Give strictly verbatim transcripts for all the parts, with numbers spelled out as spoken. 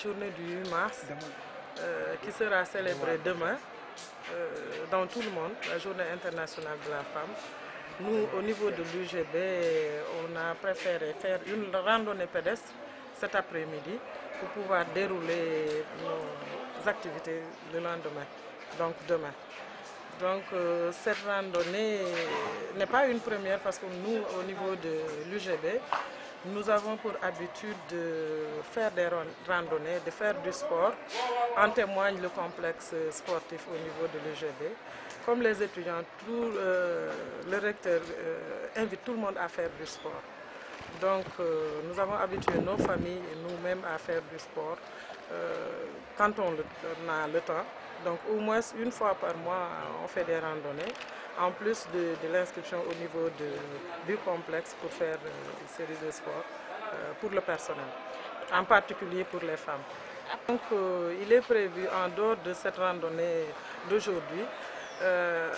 journée du huit mars euh, qui sera célébrée demain euh, dans tout le monde, la journée internationale de la femme. Nous, au niveau de l'U G B, on a préféré faire une randonnée pédestre cet après-midi pour pouvoir dérouler nos activités le lendemain, donc demain. Donc euh, cette randonnée n'est pas une première parce que nous, au niveau de l'U G B, nous avons pour habitude de faire des randonnées, de faire du sport. En témoigne le complexe sportif au niveau de l'U G B. Comme les étudiants, tout, euh, le recteur euh, invite tout le monde à faire du sport. Donc euh, nous avons habitué nos familles et nous-mêmes à faire du sport euh, quand on, le, on a le temps. Donc au moins une fois par mois, on fait des randonnées, en plus de, de l'inscription au niveau de, du complexe pour faire euh, des séries de sport euh, pour le personnel, en particulier pour les femmes. Donc euh, il est prévu en dehors de cette randonnée d'aujourd'hui, euh,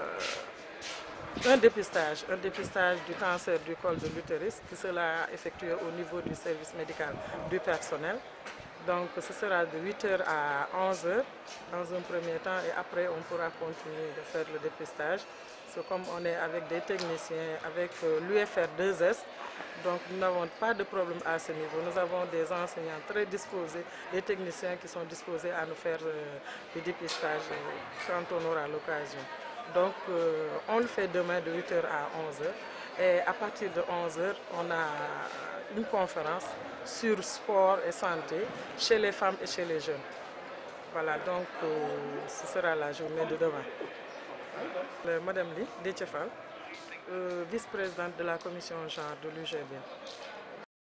un dépistage, un dépistage du cancer du col de l'utérus qui sera effectué au niveau du service médical du personnel. Donc ce sera de huit heures à onze heures dans un premier temps et après on pourra continuer de faire le dépistage. C'est comme on est avec des techniciens, avec l'U F R deux S, donc nous n'avons pas de problème à ce niveau. Nous avons des enseignants très disposés, des techniciens qui sont disposés à nous faire euh, le dépistage euh, quand on aura l'occasion. Donc euh, on le fait demain de huit heures à onze heures et à partir de onze heures, on a une conférence sur sport et santé chez les femmes et chez les jeunes. Voilà, donc euh, ce sera la journée de demain. Euh, Madame Li Déthié Fall, euh, vice-présidente de la commission genre de l'U G B.